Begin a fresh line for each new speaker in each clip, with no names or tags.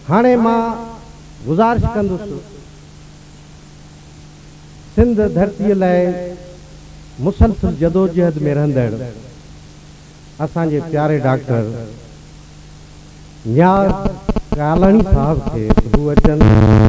हाणे मां गुज़ारिश कंदुसि सिंध धरतीअ लाइ मुसलसल जदोजहद में रहंदड़ असांजे प्यारे डॉक्टर नियाज़ कालाणी साहब खे हू अचनि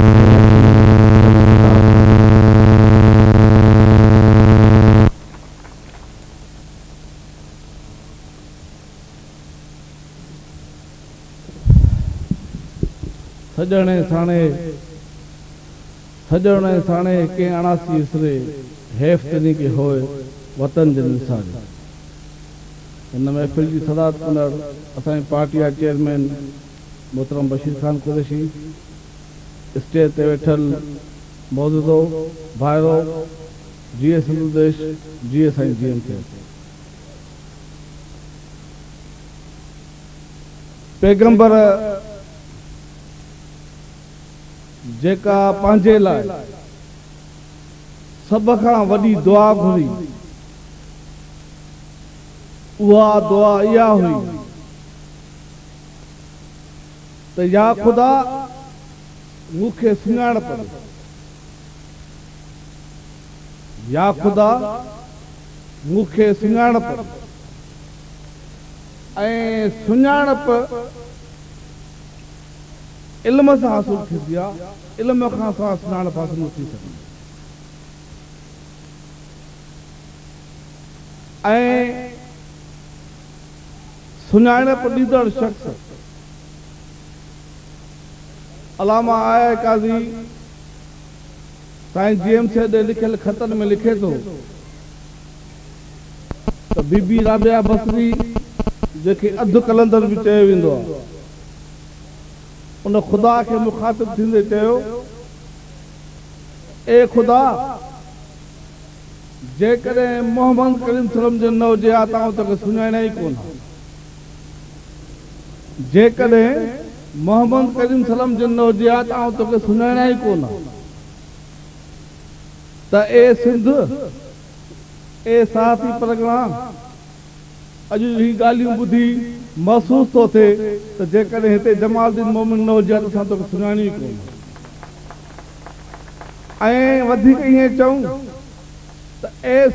सजणे साणे के अणासी इसरे हेफ़्तनी के होए वतन जन निसारे इन महफ़िल की सदात कंदड़ असांजी पार्टी चेयरमैन मोहतरम बशीर खान कुरैशी, स्टेज ते वेठल मौजूदो भाइरो जीए सिंधु देश जीए साईं जीएम थे पैगंबर जेका पंहिंजे लाइ सब खां वॾी दुआ घुरी उहा दुआ इहा हुई त या ख़ुदा मूंखे सुञाणप ॾे, या ख़ुदा मूंखे सुञाणप ॾे। ऐं सुञाणप इल्म सां हासिल थींदी आहे, इल्म खां सवाइ सुञाणप हासिल न थी सघंदी। ऐं सुञाणप ॾींदड़ शख़्स अलामा आया काज़ी साईं जीएम से ॾे लिखियल ख़तनि में लिखे थो त बीबी राबिया बसरी जेके अधु कलंदर बि चयो वेंदो आहे, उन ख़ुदा खे मुखातिब थींदे चयो, ए ख़ुदा जेकॾहिं मोहम्मद करीम सल्लम जो न हुजे हा त आउं तोखे सुञाणिया ई कोन। जेकॾहिं मोहम्मद करीम सल्लम जो न हुजे हा त आउं तोखे सुञाणिया ई कोन। त ए सिंध, ए साथी परगणा, अॼु ही ॻाल्हियूं ॿुधी महसूस थो थिए त जेकॾहिं हिते जमालुद्दीन मोमिन न हुजे त असां तोखे सुञाणी कोन। ऐं वधीक ईअं चऊं त ए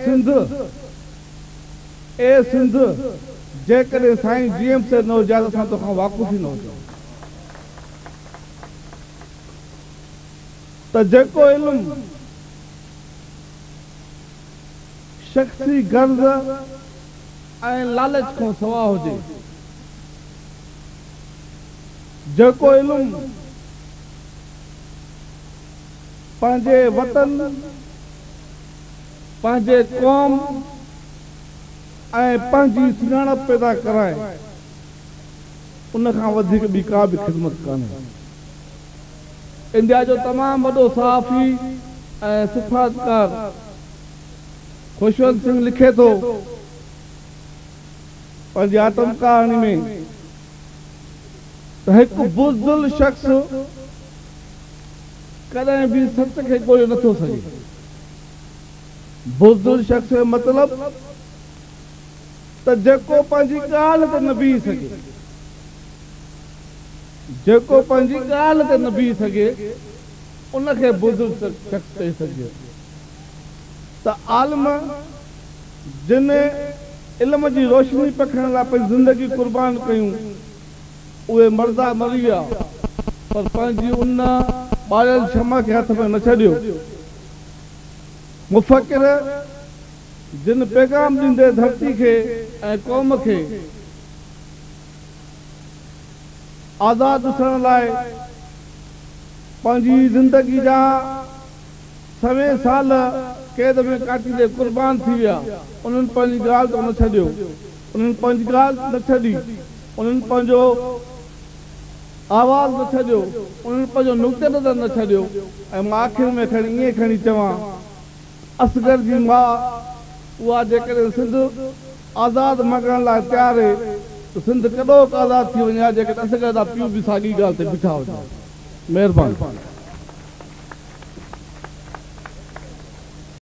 सिंध जेकॾहिं साईं जीएम से न हुजे त असां तोखां वाक़ुफ़ ई न हुजूं। त जेको इल्मु शख़्सी गर्ज़ ऐं लालच खां सवा हुजे, जेको इल्मु पंहिंजे वतन, पंहिंजे क़ौम ऐं पंहिंजी सुञाणप पैदा कराए, उन खां वधीक ॿी का बि ख़िदमत कान्हे। इंडिया जो तमामु वॾो सहाफ़ी ऐं सिफ़ातकार खुशवंत सिंह लिखे थो पंहिंजी आत्म कहाणी में त हिकु बुज़दिल शख़्स कॾहिं बि सच खे ॻोल्हे नथो सघे। बुज़दिल शख़्स जो मतिलबु त जेको पंहिंजी ॻाल्हि ते न बीह सघे, जेको पंहिंजी ॻाल्हि ते न बीह सघे उनखे बुज़दिल शख़्स चई सघे। त आलिम जिन इल्म जी रोशनी पखण लाइ पंहिंजी ज़िंदगी क़ुर्बान कयूं, उहे मर्दा मरी विया, पर पंहिंजी उन ॿारियल क्षमा खे हथ में न छॾियो। मुफ़क्किर जिन पैगाम ॾींदे धरती खे ऐं क़ौम खे आज़ाद ॾिसण लाइ पंहिंजी ज़िंदगी जा 100 साल कैद में काटींदे क़ुर्बान थी विया, उन्हनि पंहिंजी ॻाल्हि त न छॾियो, उन्हनि पंहिंजी ॻाल्हि न छॾी, उन्हनि पंहिंजो आवाज़ न छॾियो, उन्हनि पंहिंजो नुक़्ते नज़र न छॾियो। ऐं मां आख़िर में ईअं खणी चवां, असगर जी माउ उहा जेकॾहिं सिंध आज़ाद मङण लाइ तयारु आहे त सिंध कॾो आज़ाद थी वञे, जेकॾहिं असगर जा पीउ बि साॻी ॻाल्हि ते बीठा हुजनि। महिरबानी।